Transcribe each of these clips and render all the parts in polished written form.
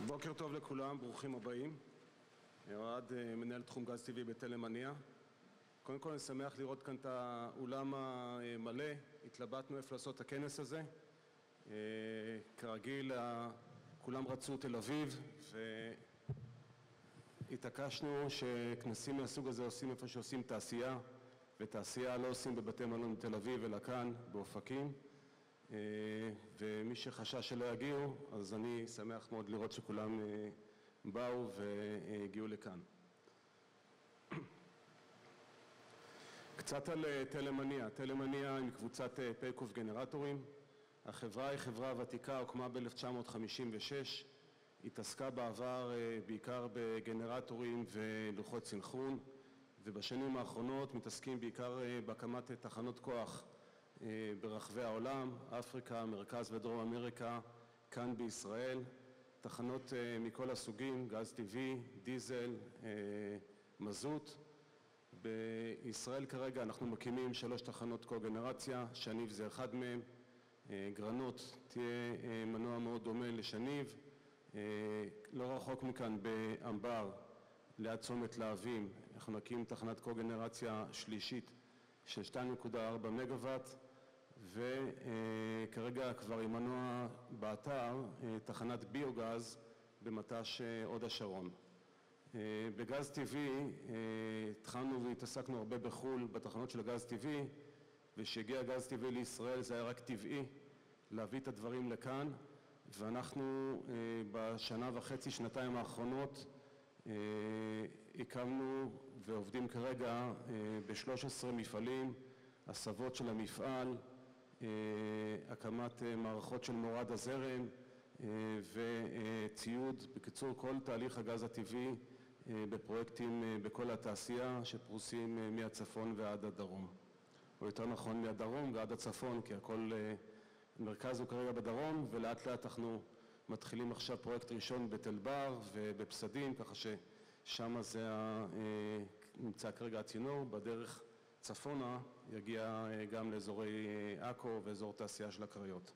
בוקר טוב לכולם, ברוכים הבאים. אוהד, מנהל תחום גז טבעי בתלם הנייה. קודם כל אני שמח לראות כאן את האולם המלא. התלבטנו איפה לעשות את הכנס הזה. כרגיל כולם רצו תל אביב והתעקשנו שכנסים מהסוג הזה עושים איפה שעושים תעשייה, ותעשייה לא עושים בבתי מלון בתל אביב אלא כאן באופקים. ומי שחשש שלא יגיעו, אז אני שמח מאוד לראות שכולם באו והגיעו לכאן. קצת על תלם הנייה. תלם הנייה עם קבוצת פייקוף גנרטורים. החברה היא חברה ותיקה, הוקמה ב-1956, התעסקה בעבר בעיקר בגנרטורים ולוחות סינכרון, ובשנים האחרונות מתעסקים בעיקר בהקמת תחנות כוח ברחבי העולם, אפריקה, מרכז ודרום אמריקה, כאן בישראל, תחנות מכל הסוגים, גז טבעי, דיזל, מזוט. בישראל כרגע אנחנו מקימים 3 תחנות קוגנרציה, שניב זה אחד מהם, גרנות תהיה מנוע מאוד דומה לשניב, לא רחוק מכאן באמבר, ליד צומת להבים, אנחנו נקים תחנת קוגנרציה שלישית של 2.4 מגוואט, וכרגע כבר עם מנוע באתר תחנת ביוגז במט"ש הוד השרון. בגז טבעי התחלנו והתעסקנו הרבה בחול בתחנות של הגז טבעי, ושהגיע גז טבעי לישראל זה היה רק טבעי להביא את הדברים לכאן, ואנחנו בשנה וחצי, שנתיים האחרונות הקמנו ועובדים כרגע ב-13 מפעלים, הסבות של המפעל, הקמת מערכות של מורד הזרם וציוד, בקיצור כל תהליך הגז הטבעי בפרויקטים בכל התעשייה שפרוסים מהצפון ועד הדרום, או יותר נכון מהדרום ועד הצפון, כי הכל מרכז הוא כרגע בדרום, ולאט לאט אנחנו מתחילים עכשיו פרויקט ראשון בתל בר ובפסדים, ככה ששם זה נמצא כרגע הצינור, בדרך צפונה יגיע גם לאזורי עכו ואזור תעשייה של הקריות.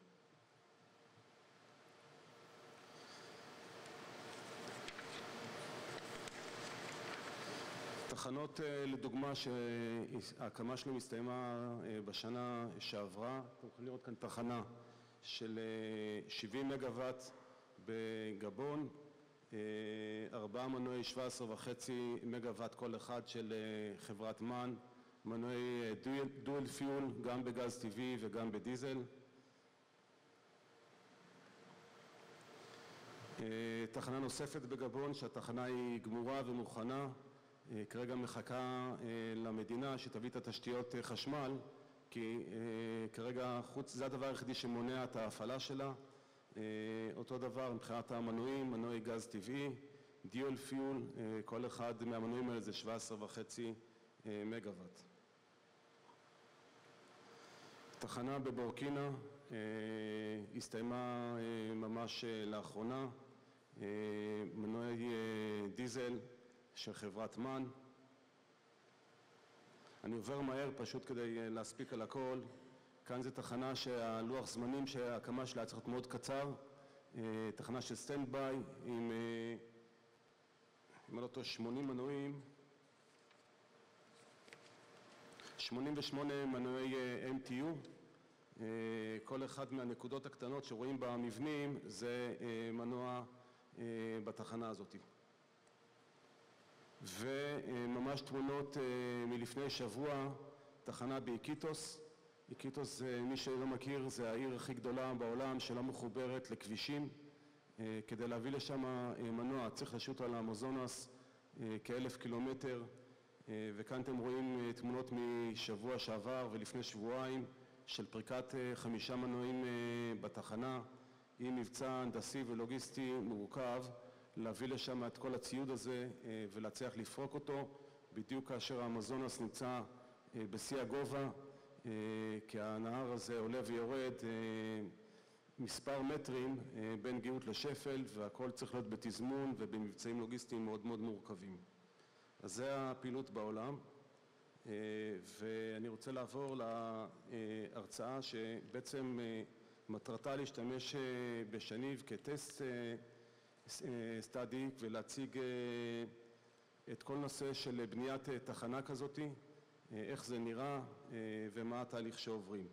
תחנות לדוגמה שההקמה שלהם הסתיימה בשנה שעברה, אתם יכולים לראות כאן תחנה של 70 מגוואט בגבון, 4 מנועי 17.5 מגוואט כל אחד של חברת מן, מנועי דואל פיול גם בגז טבעי וגם בדיזל. תחנה נוספת בגבון שהתחנה היא גמורה ומוכנה, כרגע מחכה למדינה שתביא את התשתיות חשמל, כי כרגע זה הדבר היחידי שמונע את ההפעלה שלה. אותו דבר מבחינת המנועים, מנועי גז טבעי, דיול פיול, כל אחד מהמנועים האלה זה 17.5 מגוואט. תחנה בבורקינה הסתיימה ממש לאחרונה, מנועי דיזל של חברת מן. אני עובר מהר פשוט כדי להספיק על הכל. כאן זה תחנה שהלוח זמנים שההקמה שלה צריך להיות מאוד קצר, תחנה של סטנד ביי עם לא טוב 80 מנועים, 88 מנועי MTU, כל אחד מהנקודות הקטנות שרואים במבנים זה מנוע בתחנה הזאת. וממש תמונות מלפני שבוע, תחנה באיקיטוס. איקיטוס, מי שלא מכיר, זה העיר הכי גדולה בעולם שלא מחוברת לכבישים. כדי להביא לשם מנוע צריך לשוט על האמזונס כ-1,000 קילומטר, וכאן אתם רואים תמונות משבוע שעבר ולפני שבועיים של פריקת 5 מנועים בתחנה, עם מבצע הנדסי ולוגיסטי מורכב להביא לשם את כל הציוד הזה ולהצליח לפרוק אותו בדיוק כאשר האמזונס נמצא בשיא הגובה, כי הנהר הזה עולה ויורד מספר מטרים בין גאות לשפל, והכל צריך להיות בתזמון ובמבצעים לוגיסטיים מאוד מאוד מורכבים. אז זה הפעילות בעולם, ואני רוצה לעבור להרצאה שבעצם מטרתה להשתמש בשניב כטסט סטאדי ולהציג את כל נושא של בניית תחנה כזאת, איך זה נראה ומה התהליך שעוברים.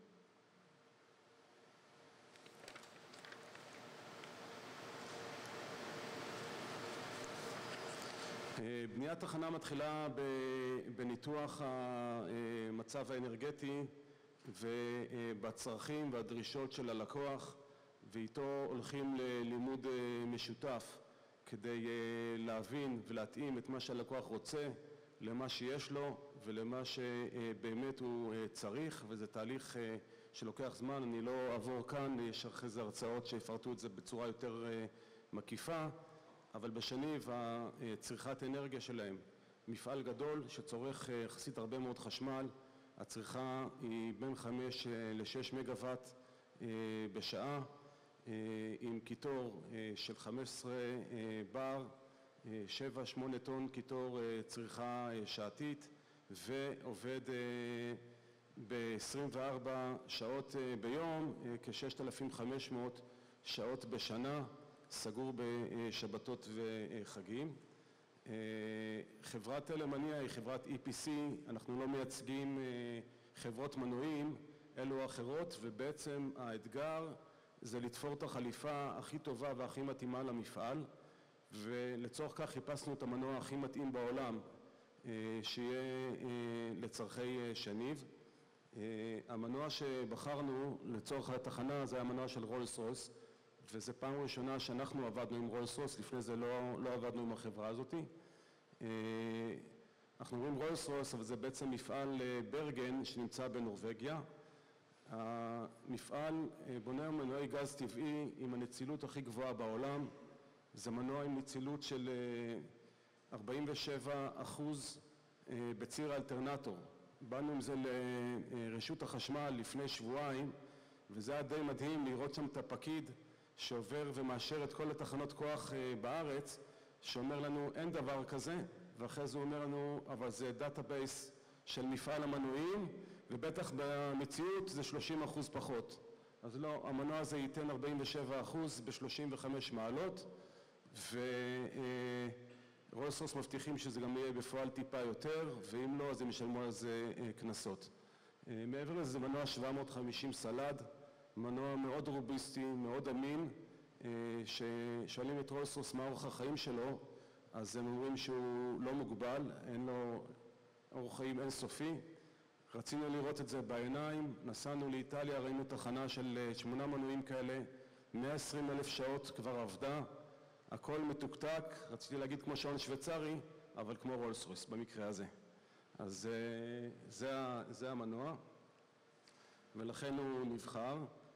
בניית תחנה מתחילה בניתוח המצב האנרגטי ובצרכים והדרישות של הלקוח, ואיתו הולכים ללימוד משותף כדי להבין ולהתאים את מה שהלקוח רוצה למה שיש לו ולמה שבאמת הוא צריך, וזה תהליך שלוקח זמן. אני לא אעבור כאן, יש אחרי זה הרצאות שיפרטו את זה בצורה יותר מקיפה, אבל בשניב הצריכת אנרגיה שלהם, מפעל גדול שצורך יחסית הרבה מאוד חשמל, הצריכה היא בין 5 ל-6 מגוואט בשעה, עם קיטור של 15 בר, 7-8 טון קיטור צריכה שעתית, ועובד ב-24 שעות ביום, כ-6,500 שעות בשנה, סגור בשבתות וחגים. חברת תלמניה היא חברת EPC, אנחנו לא מייצגים חברות מנועים אלו אחרות, ובעצם האתגר זה לתפור את החליפה הכי טובה והכי מתאימה למפעל, ולצורך כך חיפשנו את המנוע הכי מתאים בעולם שיהיה לצרכי שניב. המנוע שבחרנו לצורך התחנה זה המנוע של רולס רויס, וזה פעם ראשונה שאנחנו עבדנו עם רולס רויס, לפני זה לא עבדנו עם החברה הזאת. אנחנו אומרים רולס רויס, אבל זה בעצם מפעל ברגן שנמצא בנורווגיה. המפעל בונה מנועי גז טבעי עם הנצילות הכי גבוהה בעולם. זה מנוע עם נצילות של 47% בציר האלטרנטור. באנו עם זה לרשות החשמל לפני שבועיים, וזה היה די מדהים לראות שם את הפקיד שעובר ומאשר את כל התחנות כוח בארץ, שאומר לנו אין דבר כזה, ואחרי זה הוא אומר לנו אבל זה דאטאבייס של מפעל המנועים, ובטח במציאות זה 30% פחות. אז לא, המנוע הזה ייתן 47% ב-35 מעלות, ורולס רויס מבטיחים שזה גם יהיה בפועל טיפה יותר, ואם לא אז הם ישלמו על זה קנסות. מעבר לזה, זה מנוע 750 סלד, מנוע מאוד רוביסטי, מאוד אמין. ששואלים את רולס רויס מה אורח החיים שלו, אז הם אומרים שהוא לא מוגבל, אין לו אורח חיים אינסופי. רצינו לראות את זה בעיניים, נסענו לאיטליה, ראינו תחנה של 8 מנועים כאלה, 120,000 שעות כבר עבדה, הכל מתוקתק, רציתי להגיד כמו שעון שוויצרי, אבל כמו רולס רויס במקרה הזה. אז זה המנוע, ולכן הוא נבחר.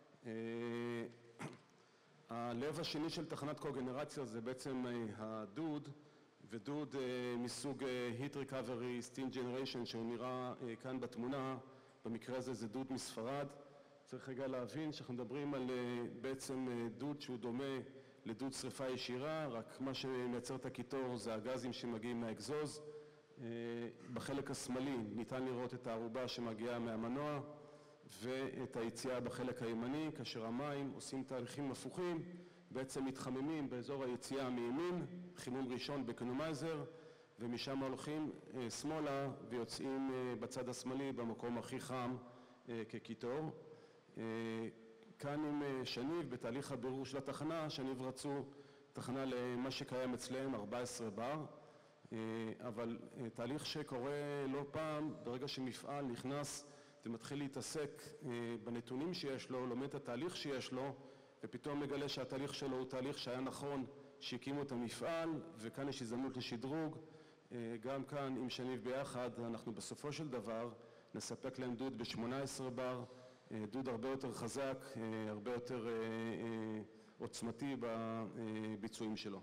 הלב השני של תחנת קוגנרציה זה בעצם הדוד, ודוד מסוג Heat Recovery Steam Generation שהוא נראה כאן בתמונה. במקרה הזה זה דוד מספרד. צריך רגע להבין שאנחנו מדברים על בעצם דוד שהוא דומה לדוד שריפה ישירה, רק מה שמייצר את הקיטור זה הגזים שמגיעים מהאקזוז. בחלק השמאלי ניתן לראות את הערובה שמגיעה מהמנוע ואת היציאה בחלק הימני, כאשר המים עושים תהליכים הפוכים, בעצם מתחממים באזור היציאה מימין, חימום ראשון בקנומייזר, ומשם הולכים שמאלה ויוצאים בצד השמאלי במקום הכי חם כקיטור. כאן עם שניב בתהליך הבירור של התחנה, שניב רצו תחנה למה שקיים אצלם 14 בר, אבל תהליך שקורה לא פעם, ברגע שמפעל נכנס ומתחיל להתעסק בנתונים שיש לו, לומד את התהליך שיש לו, ופתאום מגלה שהתהליך שלו הוא תהליך שהיה נכון שהקימו את המפעל, וכאן יש הזדמנות לשדרוג. גם כאן עם שניב ביחד אנחנו בסופו של דבר נספק להם דוד ב-18 בר, דוד הרבה יותר חזק, הרבה יותר עוצמתי בביצועים שלו.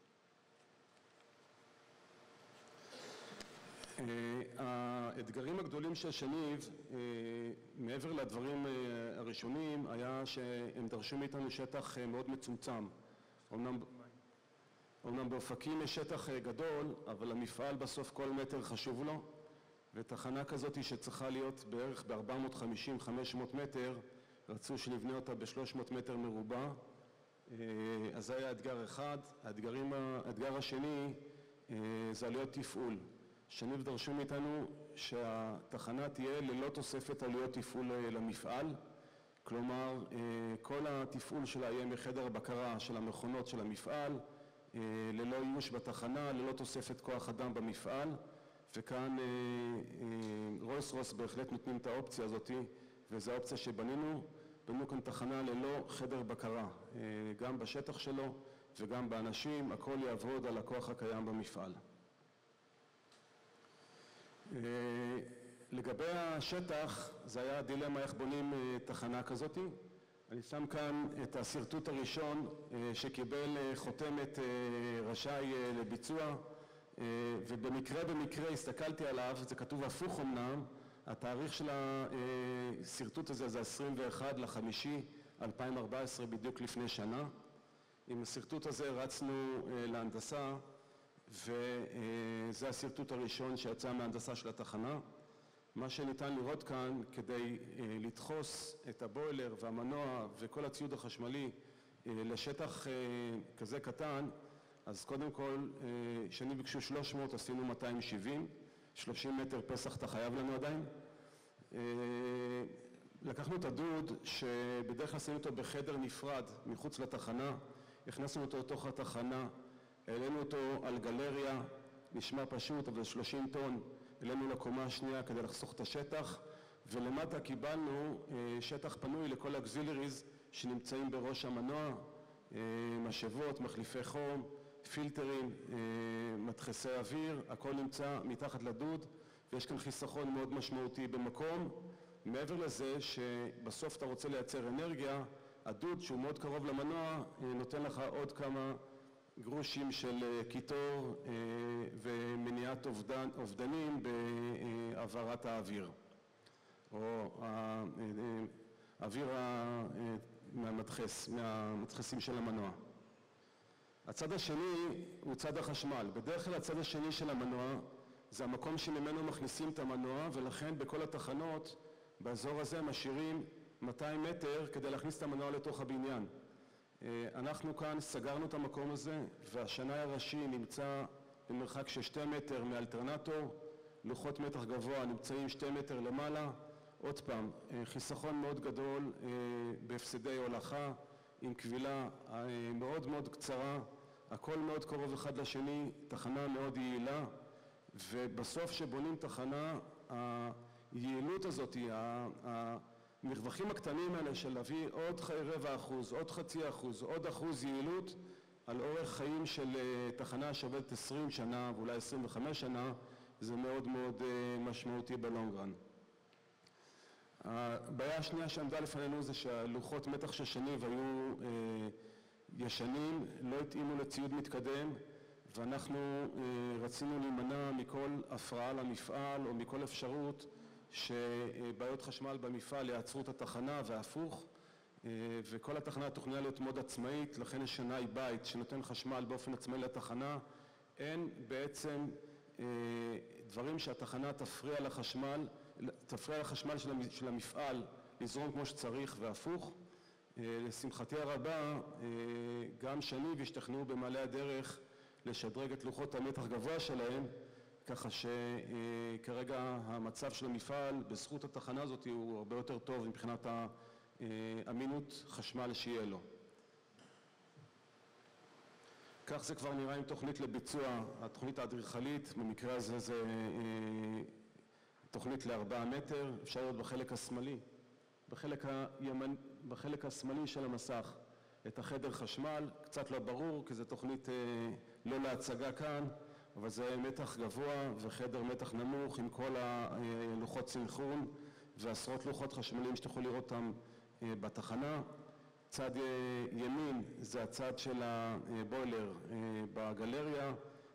האתגרים הגדולים של שניב, מעבר לדברים הראשונים, היה שהם דרשו מאיתנו שטח מאוד מצומצם. אומנם באופקים יש שטח גדול, אבל המפעל בסוף כל מטר חשוב לו, ותחנה כזאת שצריכה להיות בערך ב-450-500 מטר, רצו שנבנה אותה ב-300 מטר מרובע. אז זה היה אתגר אחד. האתגר השני זה עלויות תפעול. שנים דרשו מאיתנו שהתחנה תהיה ללא תוספת עלויות תפעול למפעל, כלומר כל התפעול שלה יהיה מחדר הבקרה של המכונות של המפעל, ללא איוש בתחנה, ללא תוספת כוח אדם במפעל, וכאן רויס בהחלט נותנים את האופציה הזאת, וזו האופציה שבנינו. בנו כאן תחנה ללא חדר בקרה, גם בשטח שלו וגם באנשים, הכל יעבוד על הכוח הקיים במפעל. לגבי השטח, זה היה דילמה איך בונים תחנה כזאת. אני שם כאן את הסרטוט הראשון שקיבל חותמת רשאי לביצוע, ובמקרה הסתכלתי עליו, זה כתוב הפוך אמנם, התאריך של הסרטוט הזה זה 21/5/2014, בדיוק לפני שנה. עם הסרטוט הזה רצנו להנדסה, וזה הסרטוט הראשון שיצא מההנדסה של התחנה. מה שניתן לראות כאן, כדי לדחוס את הבוילר והמנוע וכל הציוד החשמלי לשטח כזה קטן, אז קודם כל, שני ביקשו 300, עשינו 270, 30 מטר פסח אתה חייב לנו עדיין. לקחנו את הדוד, שבדרך כלל עשינו אותו בחדר נפרד מחוץ לתחנה, הכנסנו אותו לתוך התחנה, העלינו אותו על גלריה, נשמע פשוט, אבל 30 טון, העלינו לקומה השנייה כדי לחסוך את השטח, ולמטה קיבלנו שטח פנוי לכל האקזילריז שנמצאים בראש המנוע, משאבות, מחליפי חום, פילטרים, מדחסי אוויר, הכל נמצא מתחת לדוד, ויש כאן חיסכון מאוד משמעותי במקום. מעבר לזה שבסוף אתה רוצה לייצר אנרגיה, הדוד שהוא מאוד קרוב למנוע נותן לך עוד כמה גרושים של קיטור ומניעת אובדנים בעברת האוויר, או האוויר מהמדחסים של המנוע. הצד השני הוא צד החשמל. בדרך כלל הצד השני של המנוע זה המקום שממנו מכניסים את המנוע, ולכן בכל התחנות באזור הזה משאירים 200 מטר כדי להכניס את המנוע לתוך הבניין. אנחנו כאן סגרנו את המקום הזה, והשנאי הראשי נמצא במרחק של 2 מטר מאלטרנטור, לוחות מתח גבוה נמצאים 2 מטר למעלה. עוד פעם, חיסכון מאוד גדול בהפסדי הולכה, עם קבילה מאוד מאוד קצרה, הכל מאוד קרוב אחד לשני, תחנה מאוד יעילה, ובסוף שבונים תחנה, היעילות הזאת, המרווחים הקטנים האלה של להביא עוד 0.25%, עוד 0.5%, עוד 1% יעילות, על אורך חיים של תחנה שעובדת 20 שנה ואולי 25 שנה, זה מאוד מאוד משמעותי בלונגרן. הבעיה השנייה שעמדה לפנינו זה שהלוחות מתח של שניב היו ישנים, לא התאימו לציוד מתקדם, ואנחנו רצינו להימנע מכל הפרעה למפעל או מכל אפשרות שבעיות חשמל במפעל יעצרו את התחנה והפוך, וכל התחנה תוכננה להיות מאוד עצמאית, לכן יש שנאי בית שנותן חשמל באופן עצמאי לתחנה. אין בעצם דברים שהתחנה תפריע לחשמל של המפעל לזרום כמו שצריך והפוך. לשמחתי הרבה, גם שניב השתכנעו במעלה הדרך לשדרג את לוחות המתח גבוה שלהם, ככה שכרגע המצב של המפעל בזכות התחנה הזאת הוא הרבה יותר טוב מבחינת האמינות חשמל שיהיה לו. כך זה כבר נראה עם תוכנית לביצוע, התוכנית האדריכלית, במקרה הזה זה תוכנית ל4 מטר, אפשר לראות בחלק השמאלי, בחלק השמאלי של המסך, את החדר חשמל, קצת לא ברור כי זו תוכנית לא להצגה כאן, אבל זה מתח גבוה וחדר מתח נמוך עם כל הלוחות סינכרון ועשרות לוחות חשמליים שתוכלו לראות אותם בתחנה. צד ימין זה הצד של הבוילר בגלריה,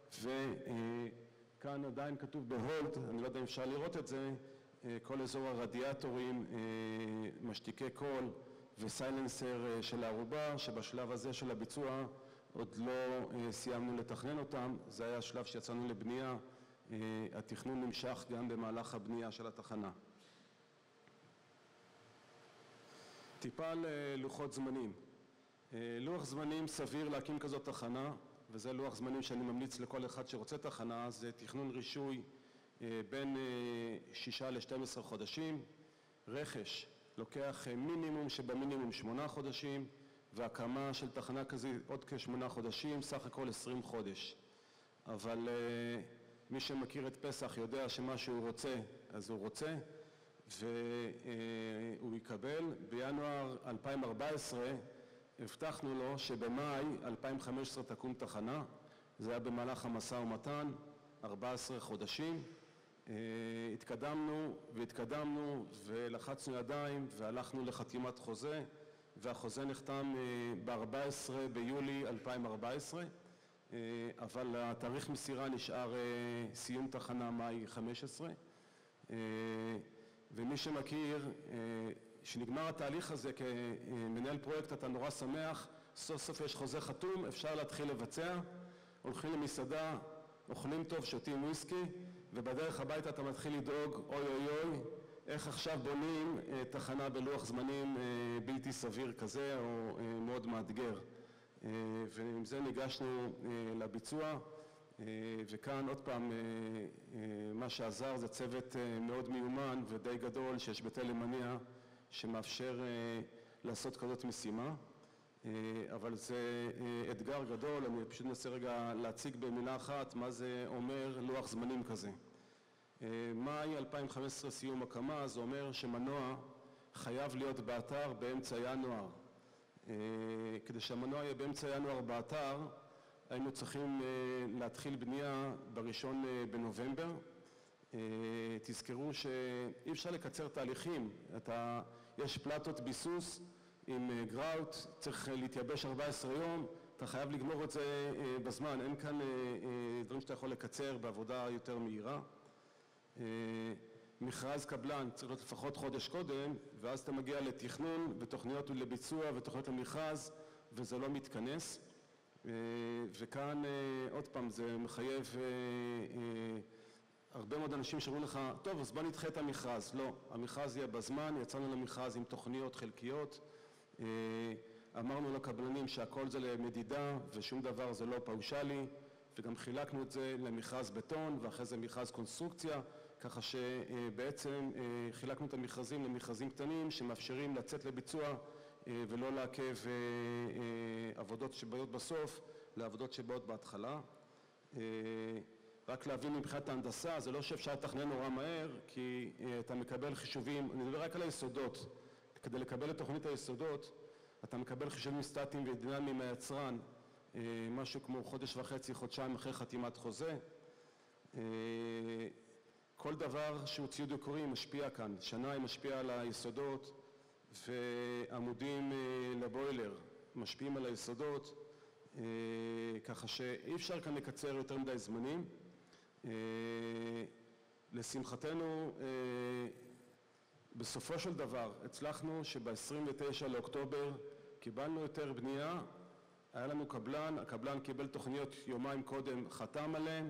וכאן עדיין כתוב בהולד, אני לא יודע אם אפשר לראות את זה, כל אזור הרדיאטורים, משתיקי קול וסיילנסר של הערובה, שבשלב הזה של הביצוע עוד לא סיימנו לתכנן אותם, זה היה השלב שיצאנו לבנייה, התכנון נמשך גם במהלך הבנייה של התחנה. טיפה ללוחות זמנים. לוח זמנים סביר להקים כזאת תחנה, וזה לוח זמנים שאני ממליץ לכל אחד שרוצה תחנה, זה תכנון רישוי בין 6 ל-12 חודשים, רכש לוקח מינימום שבמינימום 8 חודשים, והקמה של תחנה כזאת עוד כ8 חודשים, סך הכל 20 חודש. אבל מי שמכיר את פסח יודע שמה שהוא רוצה, אז הוא רוצה, והוא יקבל. בינואר 2014 הבטחנו לו שבמאי 2015 תקום תחנה, זה היה במהלך המשא ומתן, 14 חודשים. התקדמנו והתקדמנו ולחצנו ידיים והלכנו לחתימת חוזה, והחוזה נחתם ב-14 ביולי 2014, אבל התאריך מסירה נשאר סיום תחנה מאי 15. ומי שמכיר, שנגמר התהליך הזה כמנהל פרויקט, אתה נורא שמח, סוף סוף יש חוזה חתום, אפשר להתחיל לבצע, הולכים למסעדה, אוכלים טוב, שותים וויסקי, ובדרך הביתה אתה מתחיל לדאוג, אוי אוי אוי, איך עכשיו בונים תחנה בלוח זמנים בלתי סביר כזה או מאוד מאתגר. ועם זה ניגשנו לביצוע, וכאן עוד פעם מה שעזר זה צוות מאוד מיומן ודי גדול שיש בתל-מנייה שמאפשר לעשות כזאת משימה, אבל זה אתגר גדול. אני פשוט מנסה רגע להציג במילה אחת מה זה אומר לוח זמנים כזה. מאי 2015 סיום הקמה, זה אומר שמנוע חייב להיות באתר באמצע ינואר. כדי שהמנוע יהיה באמצע ינואר באתר, היינו צריכים להתחיל בנייה בראשון בנובמבר. תזכרו שאי אפשר לקצר תהליכים, יש פלטות ביסוס עם גראוט, צריך להתייבש 14 יום, אתה חייב לגמור את זה בזמן, אין כאן דברים שאתה יכול לקצר בעבודה יותר מהירה. מכרז קבלן צריך להיות לפחות חודש קודם, ואז אתה מגיע לתכנון ותוכניות לביצוע ותוכניות למכרז, וזה לא מתכנס. וכאן עוד פעם זה מחייב הרבה מאוד אנשים שאומרים לך, טוב, אז בוא נדחה את המכרז. לא, המכרז יהיה בזמן, יצאנו למכרז עם תוכניות חלקיות, אמרנו לקבלנים שהכל זה למדידה ושום דבר זה לא פאושלי, וגם חילקנו את זה למכרז בטון ואחרי זה מכרז קונסטרוקציה, ככה שבעצם חילקנו את המכרזים למכרזים קטנים שמאפשרים לצאת לביצוע ולא לעכב עבודות שבאות בסוף לעבודות שבאות בהתחלה. רק להבין מבחינת ההנדסה, זה לא שאפשר לתכנן נורא מהר, כי אתה מקבל חישובים, אני מדבר רק על היסודות. כדי לקבל את תוכנית היסודות, אתה מקבל חישובים סטטיים ודינמיים מהיצרן, משהו כמו חודש וחצי, חודשיים אחרי חתימת חוזה. כל דבר שהוא ציוד יקורי משפיע כאן. שנאי משפיע על היסודות, ועמודים לבוילר משפיעים על היסודות, ככה שאי אפשר כאן לקצר יותר מדי זמנים. לשמחתנו, בסופו של דבר הצלחנו שב-29 לאוקטובר קיבלנו יותר בנייה, היה לנו קבלן, הקבלן קיבל תוכניות יומיים קודם, חתם עליהן,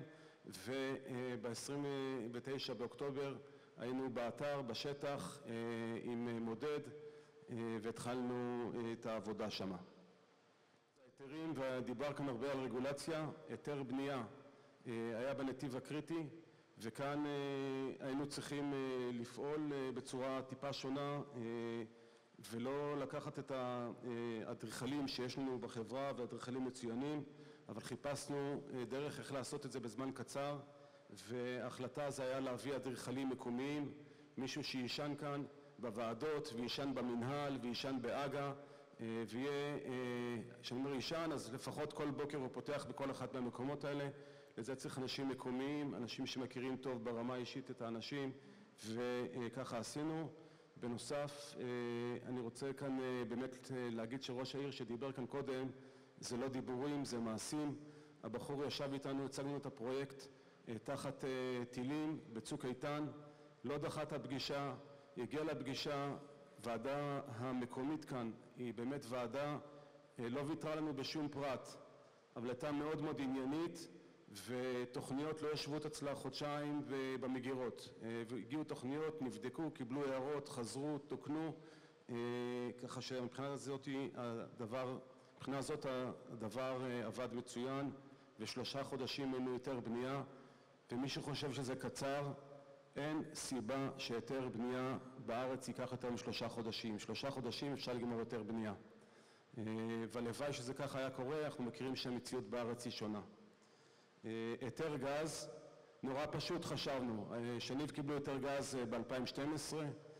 וב-29 באוקטובר היינו באתר, בשטח, עם מודד, והתחלנו את העבודה שמה. היתרים, ודיבר כאן הרבה על רגולציה, היתר בנייה היה בנתיב הקריטי, וכאן היינו צריכים לפעול בצורה טיפה שונה, ולא לקחת את האדריכלים שיש לנו בחברה, ואדריכלים מצוינים, אבל חיפשנו דרך איך לעשות את זה בזמן קצר, וההחלטה זה היה להביא אדריכלים מקומיים, מישהו שישן כאן בוועדות, וישן במנהל, וישן באגה, ויהיה, כשאני אומר ישן, אז לפחות כל בוקר הוא פותח בכל אחת מהמקומות האלה. לזה צריך אנשים מקומיים, אנשים שמכירים טוב ברמה האישית את האנשים, וככה עשינו. בנוסף, אני רוצה כאן באמת להגיד שראש העיר שדיבר כאן קודם, זה לא דיבורים, זה מעשים. הבחור ישב איתנו, הצגנו את הפרויקט תחת טילים בצוק איתן, לא דחה את הפגישה, הגיע לפגישה. ועדה המקומית כאן היא באמת ועדה, לא ויתרה לנו בשום פרט, אבל הייתה מאוד מאוד עניינית, ותוכניות לא ישבות אצלה חודשיים במגירות. והגיעו תוכניות, נבדקו, קיבלו הערות, חזרו, תוקנו, ככה שמבחינת הזאת הדבר, מבחינה זאת הדבר עבד מצוין, ו3 חודשים אין יותר בנייה, ומי שחושב שזה קצר, אין סיבה שהיתר בנייה בארץ ייקח יותר מ3 חודשים. 3 חודשים אפשר לגמור יותר בנייה. והלוואי שזה ככה היה קורה, אנחנו מכירים שהמציאות בארץ היא שונה. היתר גז, נורא פשוט חשבנו, שניב קיבלו היתר גז ב-2012,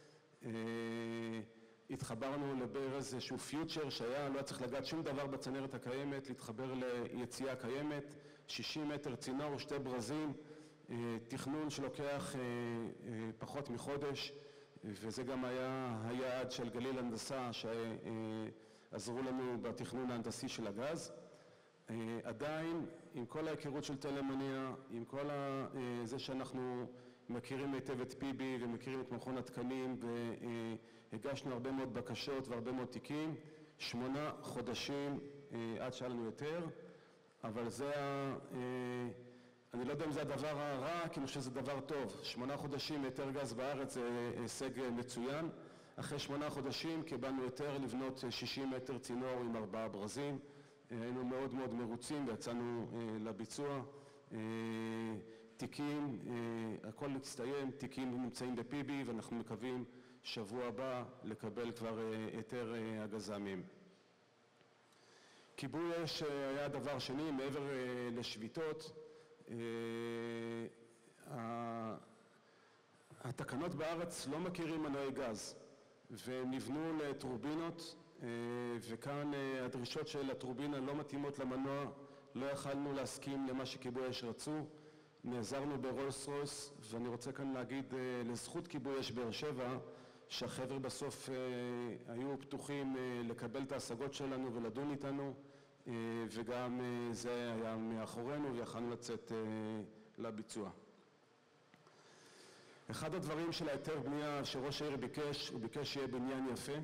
התחברנו לברז איזשהו פיוטשר שהיה, לא צריך לגעת שום דבר בצנרת הקיימת, להתחבר ליציאה קיימת, 60 מטר צינור, 2 ברזים, תכנון שלוקח פחות מחודש, וזה גם היה היעד של גליל הנדסה שעזרו לנו בתכנון ההנדסי של הגז. עדיין, עם כל ההיכרות של תל-אלמוניה, עם כל זה שאנחנו מכירים היטב את פיבי ומכירים את מכון התקנים והגשנו הרבה מאוד בקשות והרבה מאוד תיקים, 8 חודשים עד שהיה לנו יותר, אבל זה, אני לא יודע אם זה הדבר הרע, כי אני חושב שזה דבר טוב. 8 חודשים היתר גז בארץ זה הישג מצוין. אחרי 8 חודשים קיבלנו היתר לבנות 60 מטר צינור עם 4 ברזים. היינו מאוד מאוד מרוצים ויצאנו לביצוע. תיקים, הכל הסתיים, תיקים נמצאים בפיבי ואנחנו מקווים שבוע הבא לקבל כבר היתר הגזמים. כיבוי אש היה דבר שני, מעבר לשביתות. התקנות בארץ לא מכירים מנועי גז ונבנו לטורבינות, וכאן הדרישות של הטורבינה לא מתאימות למנוע, לא יכלנו להסכים למה שכיבוי אש רצו, נעזרנו ברולס רויס, ואני רוצה כאן להגיד לזכות כיבוי אש באר שבע שהחבר'ה בסוף היו פתוחים לקבל את ההשגות שלנו ולדון איתנו, וגם זה היה מאחורינו ויכלנו לצאת לביצוע. אחד הדברים של היתר בנייה שראש העיר ביקש, הוא ביקש שיהיה בניין יפה,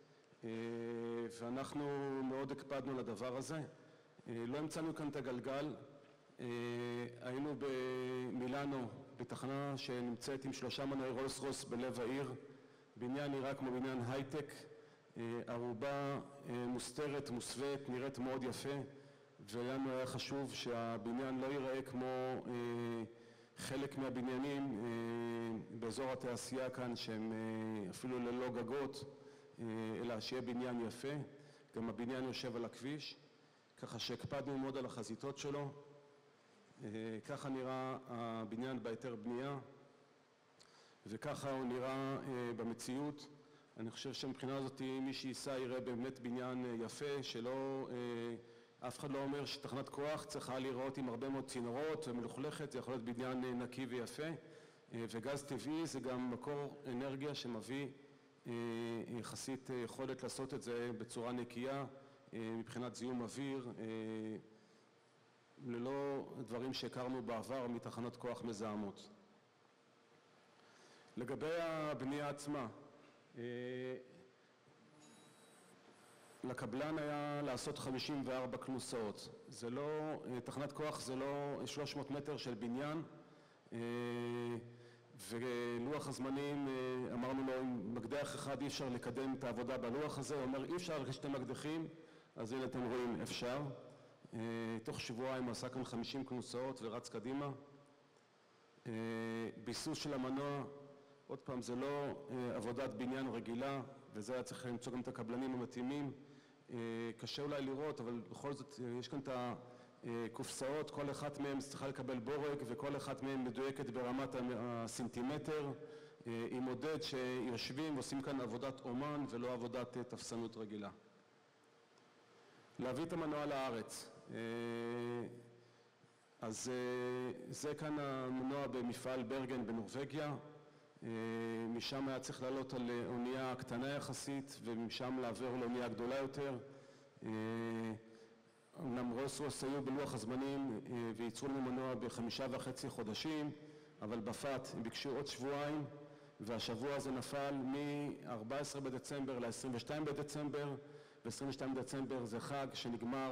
ואנחנו מאוד הקפדנו לדבר הזה. לא המצאנו כאן את הגלגל, היינו במילאנו בתחנה שנמצאת עם 3 מנועי רולס רויס בלב העיר, בניין נראה כמו בניין הייטק, ערובה מוסתרת, מוסווית, נראית מאוד יפה, ולנו היה חשוב שהבניין לא ייראה כמו חלק מהבניינים באזור התעשייה כאן שהם אפילו ללא גגות, אלא שיהיה בניין יפה. גם הבניין יושב על הכביש, ככה שהקפדנו מאוד על החזיתות שלו. ככה נראה הבניין בהיתר בנייה, וככה הוא נראה במציאות. אני חושב שמבחינה הזאת מי שייסע יראה באמת בניין יפה, שלא, אף אחד לא אומר שתחנת כוח צריכה לראות עם הרבה מאוד צינורות ומלוכלכת, זה יכול להיות בניין נקי ויפה, וגז טבעי זה גם מקור אנרגיה שמביא יחסית יכולת לעשות את זה בצורה נקייה, מבחינת זיהום אוויר, ללא דברים שהכרנו בעבר מתחנות כוח מזהמות. לגבי הבנייה עצמה, לקבלן היה לעשות 54 כלוסאות. זה לא, תחנת כוח זה לא 300 מטר של בניין, ולוח הזמנים, אמרנו לו, עם מקדח אחד אי אפשר לקדם את העבודה בלוח הזה, הוא אומר אי אפשר להכניס 2 מקדחים, אז הנה אתם רואים אפשר. תוך שבועיים עשה כאן 50 כלוסאות ורץ קדימה. ביסוס של המנוע, עוד פעם, זה לא עבודת בניין רגילה, וזה היה צריך למצוא גם את הקבלנים המתאימים. קשה אולי לראות, אבל בכל זאת יש כאן את הקופסאות, כל אחת מהן צריכה לקבל בורג, וכל אחת מהן מדויקת ברמת הסנטימטר, עם מודד שיושבים ועושים כאן עבודת אומן ולא עבודת תפסנות רגילה. להביא את המנוע לארץ. אז זה כאן המנוע במפעל ברגן בנורווגיה. משם היה צריך לעלות על אונייה קטנה יחסית, ומשם לעבור לאונייה גדולה יותר. אמנם רולס רויס היו בלוח הזמנים וייצרו לנו מנוע ב5.5 חודשים, אבל בפאט הם ביקשו עוד שבועיים, והשבוע הזה נפל מ-14 בדצמבר ל-22 בדצמבר, ו-22 בדצמבר זה חג שנגמר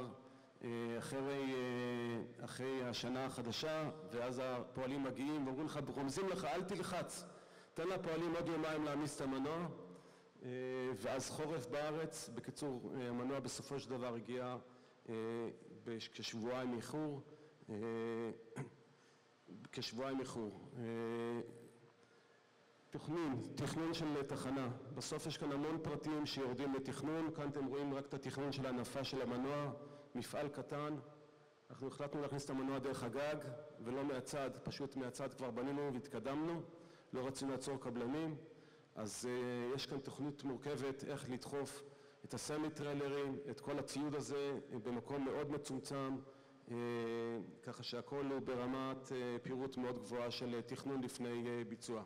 אחרי השנה החדשה, ואז הפועלים מגיעים ואומרים לך, רומזים לך, אל תלחץ, תן לפועלים עוד יומיים להעמיס את המנוע, ואז חורף בארץ. בקיצור, המנוע בסופו של דבר הגיע כשבועיים איחור. תכנון של תחנה. בסוף יש כאן המון פרטים שיורדים לתכנון. כאן אתם רואים רק את התכנון של ההנפה של המנוע, מפעל קטן. אנחנו החלטנו להכניס את המנוע דרך הגג ולא מהצד, פשוט מהצד כבר בנינו והתקדמנו, לא רצינו לעצור קבלנים. אז יש כאן תוכנית מורכבת איך לדחוף את הסמי טריילרים, את כל הציוד הזה במקום מאוד מצומצם, ככה שהכל הוא ברמת פירוט מאוד גבוהה של תכנון לפני ביצוע.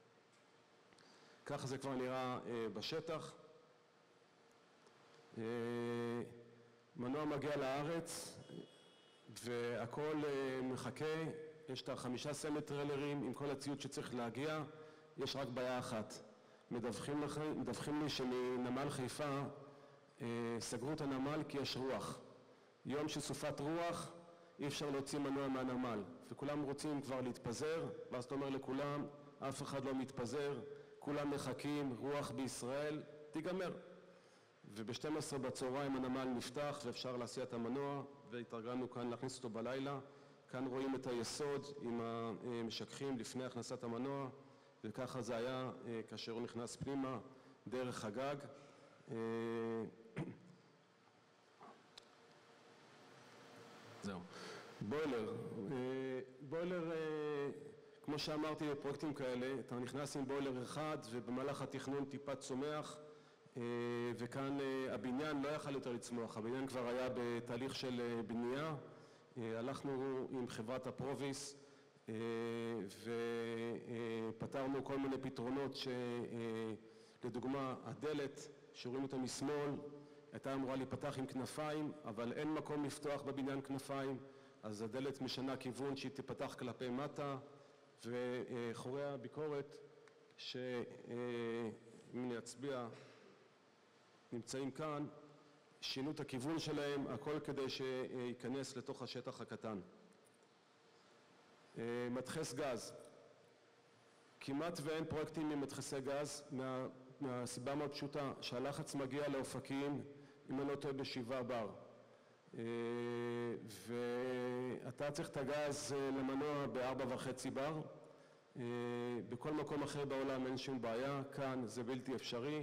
ככה זה כבר נראה בשטח. מנוע מגיע לארץ והכל מחכה. יש את 5 סמי טריילרים עם כל הציוד שצריך להגיע. יש רק בעיה אחת. מדווחים לי שמנמל חיפה סגרו את הנמל כי יש רוח. יום של סופת רוח אי אפשר להוציא מנוע מהנמל, וכולם רוצים כבר להתפזר, ואז אתה אומר לכולם, אף אחד לא מתפזר, כולם מחכים, רוח בישראל, תיגמר. וב-12 בצהריים הנמל נפתח ואפשר להסיע את המנוע, והתארגנו כאן להכניס אותו בלילה. כאן רואים את היסוד עם המשככים לפני הכנסת המנוע, וככה זה היה כאשר הוא נכנס פנימה דרך הגג. זהו. בוילר, כמו שאמרתי בפרויקטים כאלה, אתה נכנס עם בוילר אחד ובמהלך התכנון טיפה צומח, וכאן הבניין לא יכל יותר לצמוח, הבניין כבר היה בתהליך של בנייה. הלכנו עם חברת הפרוביס ופתרנו כל מיני פתרונות שלדוגמה הדלת שרואים אותה משמאל הייתה אמורה להיפתח עם כנפיים, אבל אין מקום לפתוח בבניין כנפיים, אז הדלת משנה כיוון שהיא תיפתח כלפי מטה, וחורי הביקורת שאם אני אצביע נמצאים כאן, שינו את הכיוון שלהם, הכל כדי שייכנס לתוך השטח הקטן. מדחס גז. כמעט ואין פרויקטים עם מדחסי גז, מהסיבה מאוד פשוטה, שהלחץ מגיע לאופקים, אם אני לא טועה, ב7 בר. ואתה צריך את הגז למנוע ב4.5 בר. בכל מקום אחר בעולם אין שום בעיה, כאן זה בלתי אפשרי.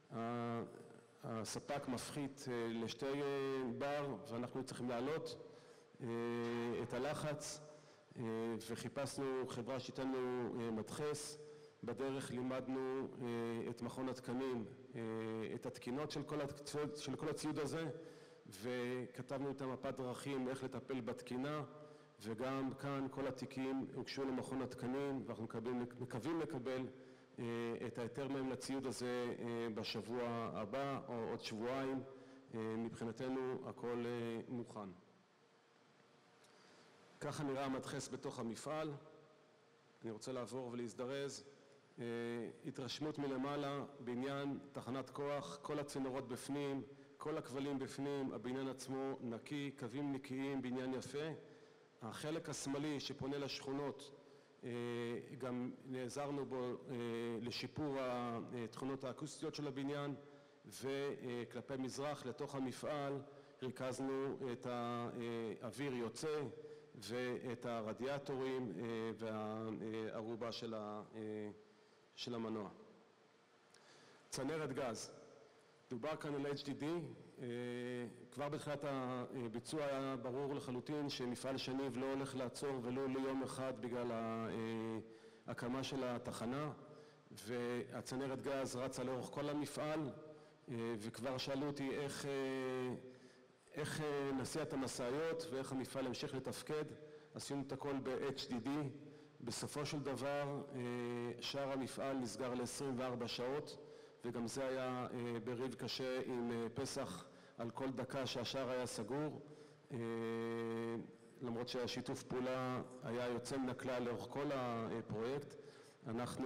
הספק מפחית ל2 בר ואנחנו צריכים לעלות את הלחץ, וחיפשנו חברה שייתן לנו מדחס. בדרך לימדנו את מכון התקנים, את התקינות של כל הציוד הזה, וכתבנו את המפת דרכים איך לטפל בתקינה, וגם כאן כל התיקים הוגשו למכון התקנים, ואנחנו מקווים לקבל את ההיתר מהם לציוד הזה בשבוע הבא או עוד שבועיים. מבחינתנו הכל מוכן. ככה נראה המדחס בתוך המפעל. אני רוצה לעבור ולהזדרז. התרשמות מלמעלה, בניין תחנת כוח, כל הצינורות בפנים, כל הכבלים בפנים, הבניין עצמו נקי, קווים נקיים, בניין יפה. החלק השמאלי שפונה לשכונות, גם נעזרנו בו לשיפור התכונות האקוסטיות של הבניין, וכלפי מזרח לתוך המפעל ריכזנו את האוויר יוצא ואת הרדיאטורים והערובה של המנוע. צנרת גז. דובר כאן על HDD. כבר בתחילת הביצוע היה ברור לחלוטין שמפעל שניב לא הולך לעצור ולא ליום אחד בגלל ההקמה של התחנה, והצנרת גז רצה לאורך כל המפעל, וכבר שאלו אותי איך נסיע את המשאיות ואיך המפעל המשיך לתפקד. עשינו את הכל ב-HDD. בסופו של דבר שער המפעל נסגר ל-24 שעות, וגם זה היה בריב קשה עם פסח על כל דקה שהשער היה סגור, למרות שהשיתוף פעולה היה יוצא מן הכלל לאורך כל הפרויקט. אנחנו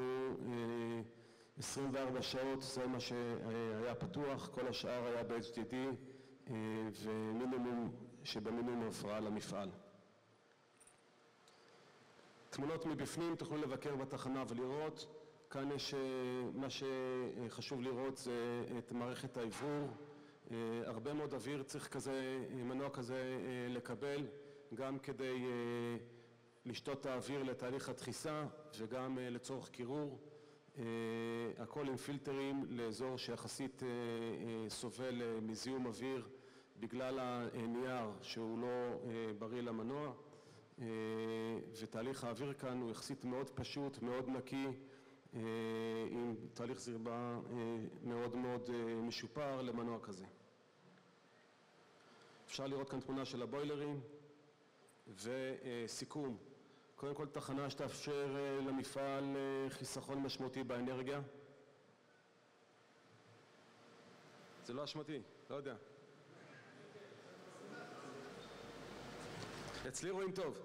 24 שעות זה מה שהיה פתוח, כל השאר היה ב-HDD, ומינימום שבמינימום הפרעה למפעל. תמונות מבפנים, תוכלו לבקר בתחנה ולראות. כאן יש, מה שחשוב לראות זה את מערכת האוורור. הרבה מאוד אוויר צריך מנוע כזה לקבל, גם כדי לשתות את האוויר לתהליך הדחיסה וגם לצורך קירור. הכל עם פילטרים לאזור שיחסית סובל מזיהום אוויר בגלל הנייר שהוא לא בריא למנוע, ותהליך האוויר כאן הוא יחסית מאוד פשוט, מאוד נקי, עם תהליך זרימה מאוד מאוד משופר למנוע כזה. אפשר לראות כאן תמונה של הבוילרים וסיכום. קודם כל תחנה שתאפשר למפעל חיסכון משמעותי באנרגיה. זה לא אשמתי, לא יודע. אצלי רואים טוב.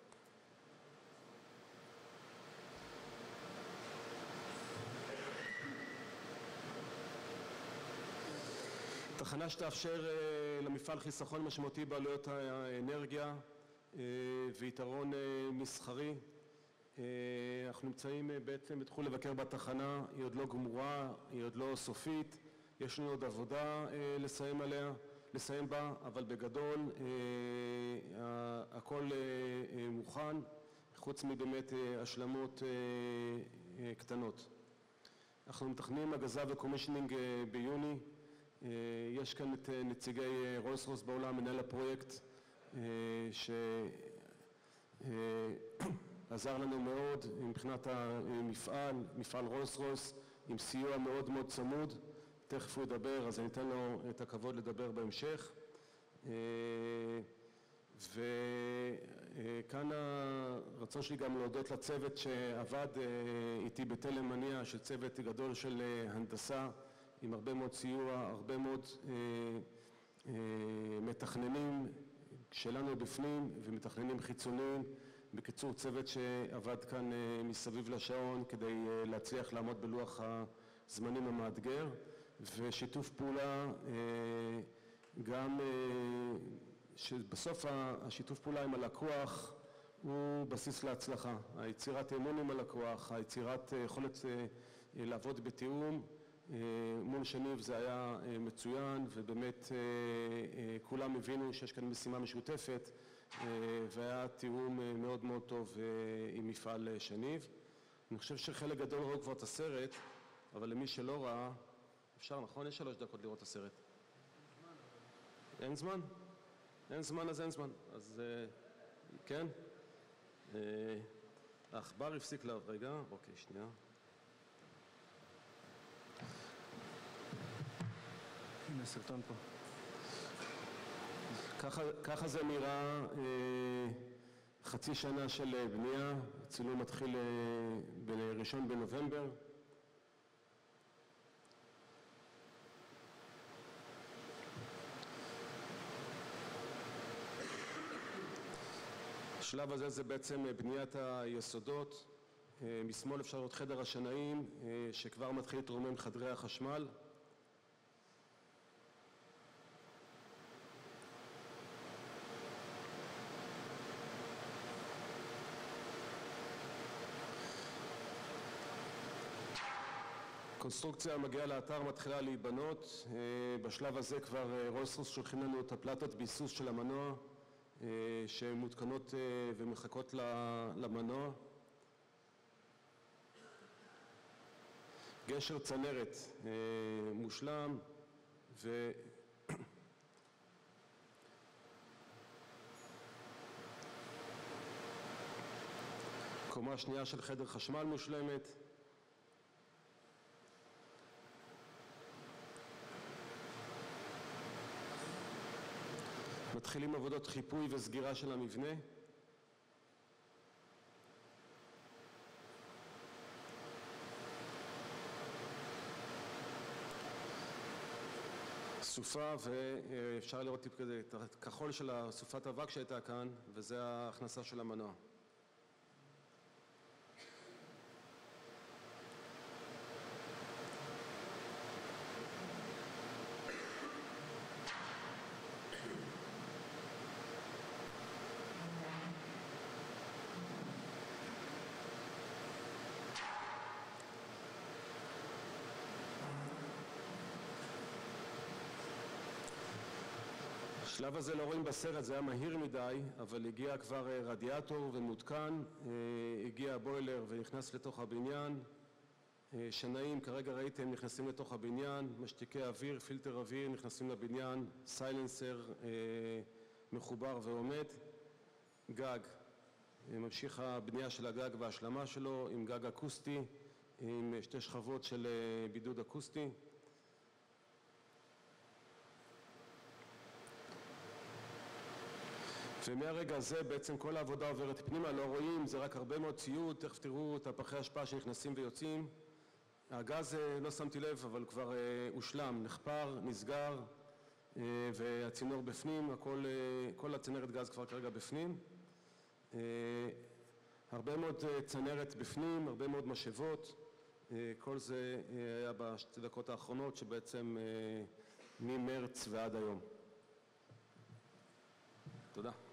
תחנה שתאפשר למפעל חיסכון משמעותי בעלויות האנרגיה ויתרון מסחרי. אנחנו נמצאים בעצם, התחילו לבקר בתחנה, היא עוד לא גמורה, היא עוד לא סופית, יש לנו עוד עבודה לסיים בה, אבל בגדול הכל מוכן, חוץ מבאמת השלמות קטנות. אנחנו מתכננים הגזה וקומישנינג ביוני. יש כאן את נציגי רויס רוס בעולם, מנהל הפרויקט, שעזר לנו מאוד מבחינת המפעל, מפעל רויס רוס, עם סיוע מאוד מאוד צמוד. תכף הוא ידבר, אז אני אתן לו את הכבוד לדבר בהמשך. וכאן הרצון שלי גם להודות לצוות שעבד איתי בתלמניה, של צוות גדול של הנדסה, עם הרבה מאוד סיוע, הרבה מאוד מתכננים שלנו בפנים ומתכננים חיצוניים. בקיצור, צוות שעבד כאן מסביב לשעון כדי להצליח לעמוד בלוח הזמנים המאתגר, ושיתוף פעולה גם שבסוף השיתוף פעולה עם הלקוח הוא בסיס להצלחה. היצירת אמון עם הלקוח, היצירת יכולת לעבוד בתיאום מול שניב, זה היה מצוין, ובאמת כולם הבינו שיש כאן משימה משותפת, והיה תיאום מאוד מאוד טוב עם מפעל שניב. אני חושב שחלק גדול ראו כבר את הסרט, אבל למי שלא ראה, אפשר, נכון? יש 3 דקות לראות את הסרט. אין זמן? אין זמן אז אין זמן. אז כן? העכבר הפסיק רגע, אוקיי, שנייה. הנה סרטון פה. ככה זה נראה חצי שנה של בנייה. הצילום מתחיל ב1 בנובמבר. השלב הזה זה בעצם בניית היסודות. משמאל אפשר לראות חדר השנאים שכבר מתחיל להתרומם חדרי החשמל. קונסטרוקציה מגיעה לאתר, מתחילה להיבנות. בשלב הזה כבר רויס רוס שולחים לנו את הפלטות ביסוס של המנוע שמותקנות ומחכות למנוע. גשר צנרת מושלם, קומה שנייה של חדר חשמל מושלמת. מתחילים עבודות חיפוי וסגירה של המבנה. סופה, ואפשר לראות את הכחול של סופת אבק שהייתה כאן, וזה ההכנסה של המנוע. בשלב הזה לא רואים בסרט, זה היה מהיר מדי, אבל הגיע כבר רדיאטור ומותקן, הגיע הבוילר ונכנס לתוך הבניין, שנאים כרגע ראיתם נכנסים לתוך הבניין, משתיקי אוויר, פילטר אוויר נכנסים לבניין, סיילנסר מחובר ועומד, גג, ממשיך הבנייה של הגג וההשלמה שלו עם גג אקוסטי, עם שתי שכבות של בידוד אקוסטי. ומהרגע הזה בעצם כל העבודה עוברת פנימה, לא רואים, זה רק הרבה מאוד ציוד, תכף תראו את הפחי השפעה שנכנסים ויוצאים. הגז, לא שמתי לב, אבל כבר הושלם, נחפר, נסגר, והצינור בפנים, כל הצנרת גז כבר כרגע בפנים. הרבה מאוד צנרת בפנים, הרבה מאוד משאבות, כל זה היה בשתי דקות האחרונות שבעצם ממרץ ועד היום. תודה.